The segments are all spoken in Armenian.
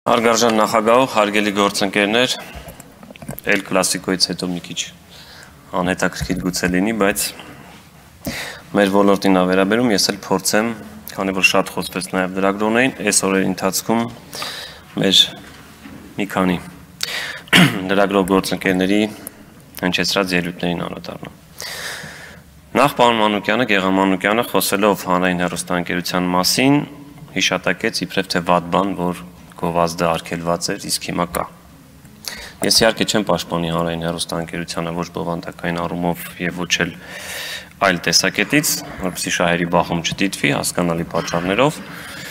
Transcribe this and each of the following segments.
Հարգարժան նախագահ, հարգելի գործընկերներ, էլ կլասիկոից հետո մի քիչ անհետաքրքիր գուցե լինի, բայց մեր ոլորտին վերաբերում ես էլ փորձեմ, քանի որ շատ խոսվեց նաև լրագրողներին, այս օրերի ընթացքում մեր մի քանի լրագրող գործընկերների հնչեցրած ելույթներին անդրադառնամ։ Նախ պարոն Մանուկյանը, Գեղամ Մանուկյանը խոսելով հանրային հեռուստաընկերության մասին հիշատակեց իբրև թե վատ բան, որ գովազդը արգելված էր, իսկ հիմա կա։ Ես իհարկե չեմ պաշտպանի հանրային հեռուստաընկերությանը ոչ բովանդակային առումով եւ ոչ էլ այլ տեսակետից, որպեսզի շահերի բախում չդիտվի հասկանալի պատճառներով,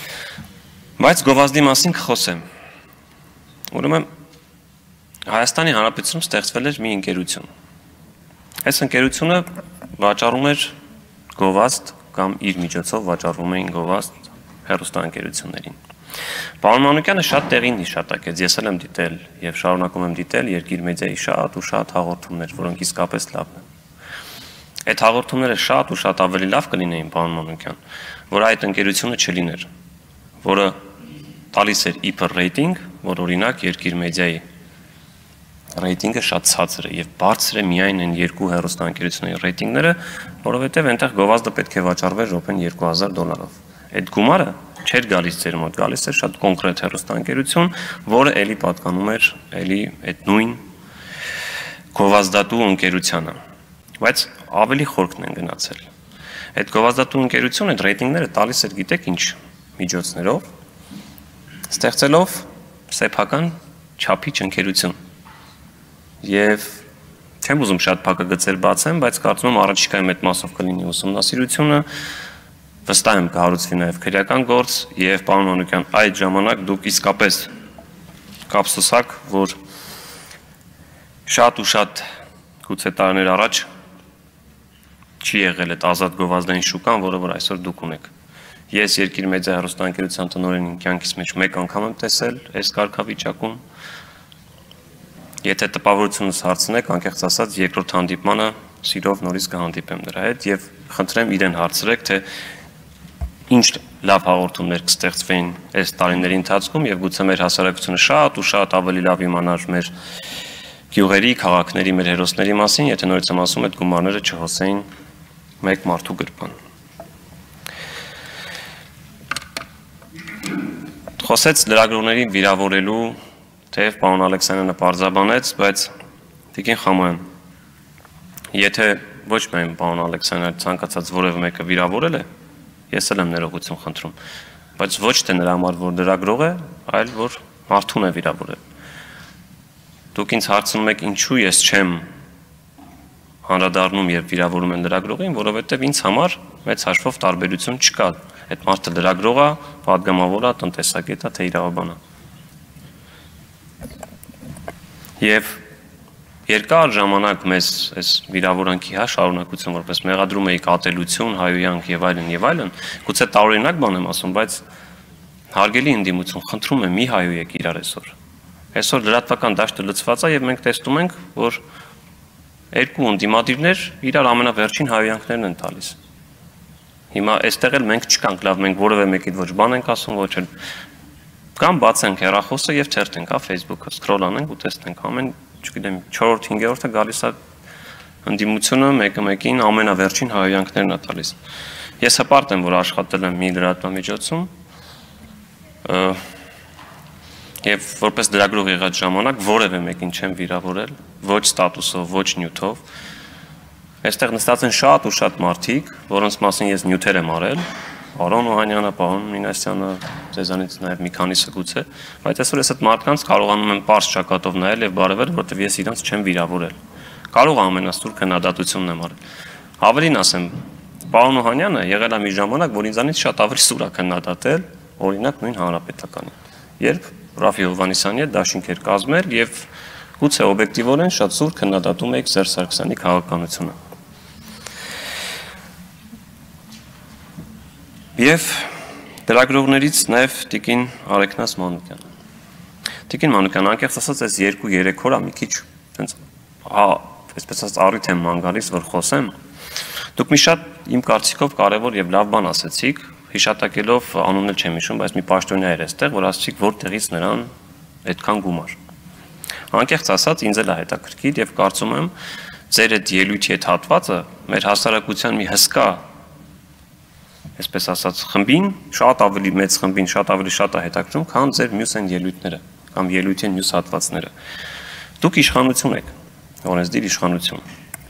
բայց գովազդի մասին կխոսեմ։ Ուրեմն Հայաստանի Հանրապետությունում ստեղծվել էր մի ընկերություն։ Այս ընկերությունը վաճառում էր գովազդ կամ իր միջոցով վաճառվում էին գովազդ հեռուստաընկերություններին։ Պարոն Մանուկյանը շատ տեղին հիշատակեց, ես էլ եմ դիտել եւ շարունակում եմ դիտել Երկիր մեդիայի շատ ու շատ հաղորդումներ, որոնք իսկապես լավն են։ Այդ հաղորդումները շատ ու շատ ավելի լավ կլինեին, պարոն Մանուկյան, որ այդ ընկերությունը չլիներ, որը տալիս էր իբր ռեյտինգ, որ օրինակ Երկիր մեդիայի ռեյտինգը շատ ցածր է եւ բարձր է միայն այն երկու հեռուստաընկերությունների ռեյտինգները, որովհետեւ այնտեղ գովազդը պետք է վաճառվեր րոպեն $2000-ով։ Այդ գումարը չէր գալիս ձեր մոտ, գալիս էր շատ կոնկրետ հեռուստաընկերություն, որը էլի պատկանում էր էլի այդ նույն գովազդատու ընկերությանը։ Բայց ավելի խորքն են գնացել։ Այդ գովազդատու ընկերությունը այդ ռեյտինգները տալիս էր, գիտեք ինչ միջոցներով, ստեղծելով սեփական չափիչ ընկերություն։ Եվ չեմ ուզում շատ փակագծեր բացեմ, բայց կարծում եմ առաջիկայում այդ մասով կլինի ուսումնասիրությունը, վստահ եմ կհարուցվի նաև քրեական գործ, եւ պարոն Մանուկյան, այդ ժամանակ դուք իսկապես կապսուսակ, որ շատ ու շատ գուցե տարիներ առաջ չի եղել այդ ազատ գովազդային շուկան, որը որ այսօր դուք ունեք։ Ես Երկիր մեդիա հեռուստաընկերության տնօրենին կյանքիս մեջ մեկ անգամ եմ տեսել այս կարգավիճակում։ Եթե տպավորությունս հարցնեք, անկեղծ ասած, երկրորդ հանդիպմանը սիրով նորից կհանդիպեմ նրա հետ եւ խնդրեմ իրեն հարցրեք, թե ինչ լավ հաղորդումներ կստեղծվեին այս տարիների ընթացքում եւ գուցե մեր հասարակությունը շատ ու շատ ավելի լավ իմանար մեր գյուղերի, քաղաքների, մեր հերոսների մասին, եթե նորից եմ ասում, այդ գումարները չհոսեին մեկ մարդու գրպան։ Խոսեց լրագրողներին վիրավորելու թեև պարոն Ալեքսանյանը պարզաբանեց, բայց Տիկին Խամոյան, եթե ոչ միայն պարոն Ալեքսանյանը ցանկացած որևէ մեկը վիրավորել է, ես էլ եմ ներողություն խնդրում, բայց ոչ թե նրա համար, որ լրագրող է, այլ որ մարդուն է վիրավորել։ Դուք ինձ հարցնում եք, ինչու ես չեմ անդրադառնում եւ վիրավորում են լրագրողին, որովհետեւ ինձ համար մեծ հաշվով տարբերություն չկա։ Այդ մարդը լրագրող է, պատգամավոր է, տնտեսագետ է, թե իրավաբան է։ Եվ երկար ժամանակ մեզ այս վիրավորանքի շարունակություն որպես մեղադրում էիք ատելություն, հայոյանք եւ այլն, գուցե տարօրինակ բան եմ ասում, բայց հարգելի ընդդիմություն, խնդրում եմ մի հայոյեք իրար այսօր։ Այսօր լրատվական դաշտը լցված է եւ մենք տեսնում ենք, որ երկու ընդդիմադիրներ իրար ամենավերջին հայոյանքներն են տալիս։ Հիմա այստեղ էլ մենք չկանք, լավ, մենք որևէ մեկից ոչ բան ենք ասում, ոչ էլ կամ բացենք հեռախոսը եւ թերթենք, Facebook-ը, scroll անենք ու տեսնենք, ամեն, չգիտեմ, 4-րդ, 5-րդը գալիս է ընդդիմությունը մեկը մեկին ամենավերջին հայոյանքներն է տալիս։ Ես հպարտ եմ, որ աշխատել եմ մի լրատվամիջոցում եւ որպես լրագրող եղած ժամանակ որևէ մեկին չեմ վիրավորել, ոչ ստատուսով, ոչ նյութով։ Այստեղ նստած են շատ ու շատ մարդիկ, որոնց մասին ես նյութեր եմ արել, պարոն Օհանյանը, պարոն Մինասյանը, ձեզանից նաև մի քանիսը գուցե, բայց այսօր ես այդ մարդկանց կարողանում եմ պարզ ճակատով նայել եւ բարևել, որովհետեւ ես իրենց չեմ վիրավորել։ Կարող ամենաստուր քննադատությունն եմ արել։ Ավելին ասեմ, պարոն Օհանյանը եղել է մի ժամանակ, որ ինձանից շատ ավելի սուր է քննադատել, օրինակ նույն հանրապետականին, երբ Ռաֆի Հովհաննիսյանի հետ դաշինք էր կազմել եւ գուցե օբյեկտիվորեն շատ սուր քննադատում եք Սերժ Սարգսյանի քաղաքականությունը։ Եվ լրագրողներից նաև Տիկին Արեգնաս Մանուկյանը։ Տիկին Մանուկյան, անկեղծ ասած, այս 2-3 օր մի քիչ տենց այսպես ասած առիթ եմ ման գալիս, որ խոսեմ։ Դուք մի շատ իմ կարծիքով կարևոր եւ լավ բան ասեցիք, հիշատակելով անունը չեմ հիշում, բայց մի պաշտոնյա էր այստեղ, որ ասացիք որտեղից նրան այդքան գումար։ Անկեղծ ասած, ինձ էլ է հետաքրքիր եւ կարծում եմ, ձեր այդ ելույթի այդ հատվածը մեր հասարակության մի հսկա, այսպես ասած, խմբին, շատ ավելի մեծ խմբին, շատ ավելի շատ է հետաքրքրում, քան ձեր մյուս այն ելույթները կամ ելույթի են մյուս հատվածները։ Դուք իշխանություն եք, օրենսդիր իշխանություն։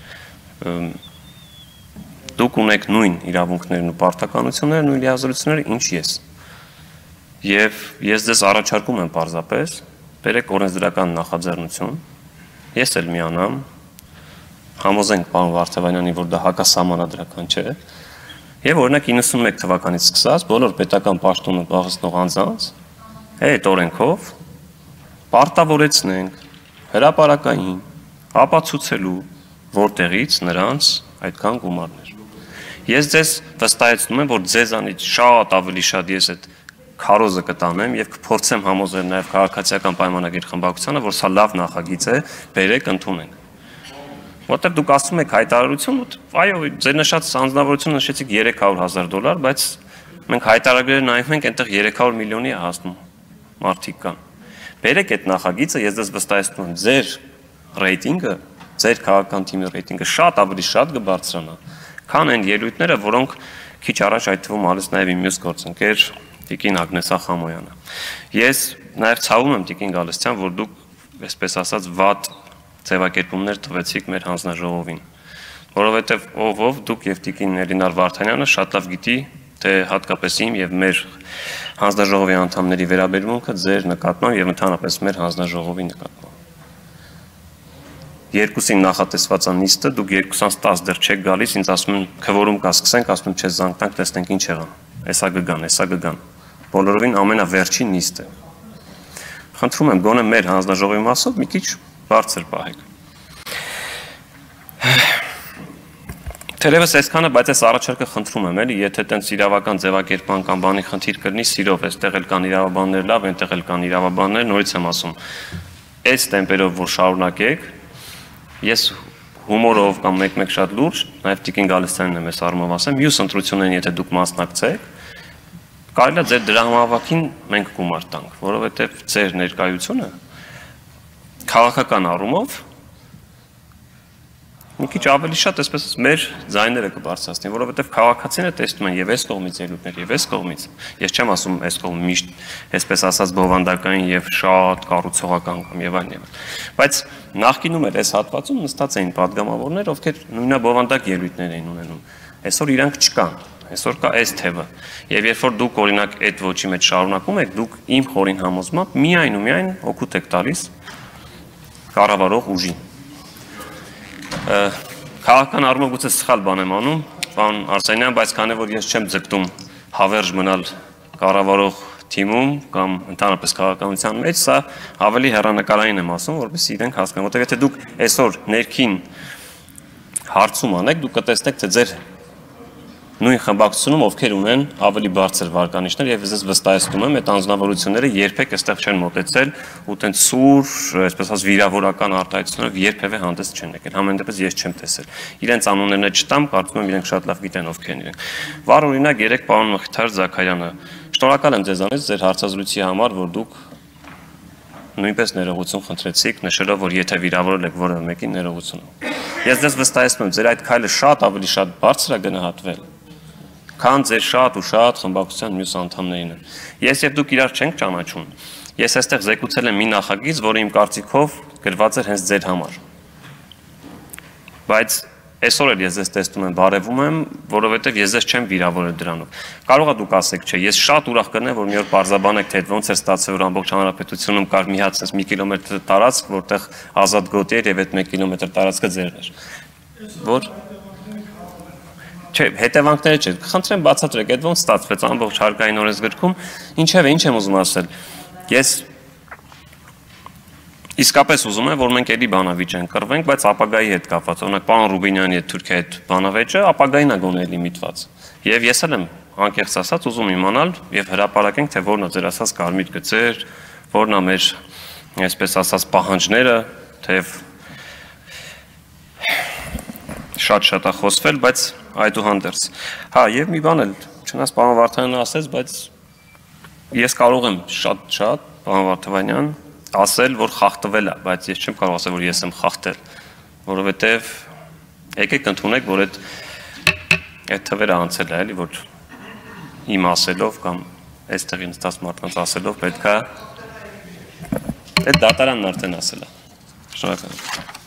Դուք ունեք նույն իրավունքներն ու պարտականությունները, նույն լիազորությունները, ինչ ես։ Եվ ես ձեզ առաջարկում եմ պարզապես, բերեք օրենսդրական նախաձեռնություն, ես էլ միանամ, համոզենք պարոն Վարդևանյանին, որ դա հակասահմանադրական չէ, եւ օրինակ 91 թվականից սկսած բոլոր պետական պաշտոնը զբաղեցնող անձանց այդ օրենքով պարտավորեցնենք հրապարակային ապացուցելու, որտեղից նրանց այդքան գումարներ։ Ես ձեզ վստահեցնում եմ, որ ձեզանից շատ ավելի շատ ես այդ քարոզը կտանեմ եւ կփորձեմ համոզել նաեւ քաղաքացիական պայմանագիր խմբակցությանը, որ սա լավ նախագիծ է, բերեք ընդունենք։ Որտեղ դուք ասում եք հայտարարություն, այո, ձեր նշած անձնավորությունը նշեցիք $300,000, բայց մենք հայտարարագրերը նայում ենք, այնտեղ 300 միլիոնի է հասնում մարդիկ կան։ Բերեք այդ նախագիծը, ես ձեզ վստահեցնում եմ, ձեր ռեյտինգը, ձեր քաղաքական թիմի ռեյտինգը շատ ավելի շատ կբարձրանա, քան այն ելույթները, որոնք քիչ առաջ այդ թվում ալիս նաև իմ մյուս գործընկեր Տիկին Ագնեսա Խամոյանը։ Ես նաև ցավում եմ Տիկին Գալստյան, որ դուք, այսպես ասած, վատ ձևակերպումներ տվեցիք մեր հանձնաժողովին, որովհետև ով դուք եւ Տիկին Էլինար Վարդանյանը շատ լավ գիտի, թե հատկապես իմ եւ մեր հանձնաժողովի անդամների վերաբերմունքը ձեր նկատմամբ եւ ընդհանրապես մեր հանձնաժողովի նկատմամբ։ Երկուսին նախատեսված է նիստը, դուք 2-10 դեռ չեք գալիս, ինձ ասում են քվորում կա սկսենք, ասում եմ չէ զանգտանք, տեսնենք ինչ եղան։ Էսա կգան։ Բոլորովին ամենավերջին նիստը։ Խնդրում եմ գոնե մեր հանձնաժողովի մասով մի քիչ բարձր պահեք։ Թերևս այսքանը, բայց այս առաջարկը խնդրում եմ, էլի, եթե տենց իրավական ձևակերպման կամ բանի խնդիր կլինի, սիրով, այստեղ էլ կան իրավաբաններ լավ, այնտեղ էլ կան իրավաբաններ, նորից եմ ասում, այս տեմպերով որ շարունակեք, ես հումորով կամ մեկ-մեկ շատ լուրջ, նաև Տիկին Գալստյանն եմ այս առումով ասեմ, մյուս ընտրություններին եթե դուք մասնակցեք, կարելի է ձեր դրամավակին մենք գումար տանք, որովհետև ձեր ներկայությունը քաղաքական առումով մի քիչ ավելի շատ, այսպես մեր ձայները կբարձրացնի, որովհետև քաղաքացիները տեսնում են եւ այս կողմից ելույթներ եւ այս կողմից։ Ես չեմ ասում այս կողմը միշտ, այսպես ասած, բովանդակային եւ շատ կառուցողական կամ եւ այլն։ Բայց նախկինում էր այս հատվածում նստած էին падգամավորներ, ովքեր նույնաբովանդակ ելույթներ էին ունենում։ Այսօր իրանք չկան։ Այսօր կա այս թևը։ Եվ երբ որ դուք օրինակ այդ ոչի մեջ շարունակում եք, դուք իմ խորին համոզմամբ միայն ու միայն օգուտ եք տալիս կառավարող ուժին։ Քաղաքական առումով գուցե սխալ բան եմ անում, պարոն Արսենյան, բայց քանի որ ես չեմ ձգտում հավերժ մնալ կառավարող թիմում կամ ընդհանրապես քաղաքականության մեջ, սա ավելի հեռանկարային եմ ասում, որովհետեւ իրենք հասկանան, որտեղ եթե դուք այսօր ներքին հարցում անեք, դուք կտեսնեք, թե ձեր նույն խմբակցությունում ովքեր ունեն ավելի բարձր վարկանիշներ եւ ես վստահեցնում եմ, այդ անձնավորությունները երբեք այստեղ չեն մոտեցել ու տենց սուր, այսպես ասած, վիրավորական արտահայտություններով երբևէ հանդես չեն եկել։ Համենայն դեպս ես չեմ տեսել։ Իրենց անուններն չտամ, կարծում եմ իրենք շատ լավ գիտեն ովքեր են իրենք։ Վառ օրինակ 3 պարոն Մխիթար Զաքարյանը։ Շնորհակալ եմ ձեզանից ձեր հարցազրույցի համար, որ դուք նույնպես ներողություն խնդրեցիք, նշելով, որ եթե վիրավորել եք որևէ մեկին ներողություն։ Ես ձեզ վստահեցնում եմ, ձեր այդ քայլը շատ ավելի շատ բարձր է գնահատվել, քան ձեր շատ ու շատ խմբակցության մյուս անդամներին են։ Ես եւ դուք իրար չենք ճանաչում։ Ես այստեղ զեկուցել եմ մի նախագիծ, որը իմ կարծիքով գրված էր հենց ձեր համար։ Բայց այսօր էլ ես ձեզ տեսնում եմ, բարևում եմ, որովհետեւ ես ձեզ չեմ վիրավորել դրանով։ Կարող է դուք ասեք, չէ, ես շատ ուրախ կնեմ, որ մի օր բարձաբանեք, թե ոնց է ստացվել, որ ամբողջ հանրապետությունում կար մի հատ sense 1 կիլոմետր տարածք, որտեղ ազատ գոտի էր եւ այդ 1 կիլոմետր տարածքը ձերն էր։ Որ Չէ, հետևանքները չէ։ Խնդրեմ բացատրեք, այդ ոնց ստացվեց ամբողջ հարկային օրենսգրքում, ինչևէ, ինչ եմ ուզում ասել։ Ես իսկապես ուզում եմ, որ մենք էլի բանավիճ ենք կռվենք, բայց ապագայի հետ կապված։ Օրինակ, պարոն Ռուբինյանի հետ Թուրքիայի հետ բանավեճը ապագային է գոնե էլի միտված։ Եվ ես էլ եմ անկեղծ ասած ուզում իմանալ եւ հրապարակենք, թե որն է ձեր ասած կարմիր գծեր, որն է մեր, այսպես ասած, պահանջները, թեև շատ է խոսվել, բայց այդուհանդերձ։ Հա, եւ մի բան էլ, չնայած պարոն Վարդանյանը ասեց, բայց ես կարող եմ շատ, պարոն Վարդանյան, ասել, որ խախտվել է, բայց ես չեմ կարող ասել, որ ես եմ խախտել, որովհետև եկեք ընդունեք, որ այդ թվերը անցել է, էլի, որ իմ ասելով կամ այստեղի նստած մարդկանց ասելով պետք է այդ դատարանն արդեն ասել է։ Շնորհակալ եմ։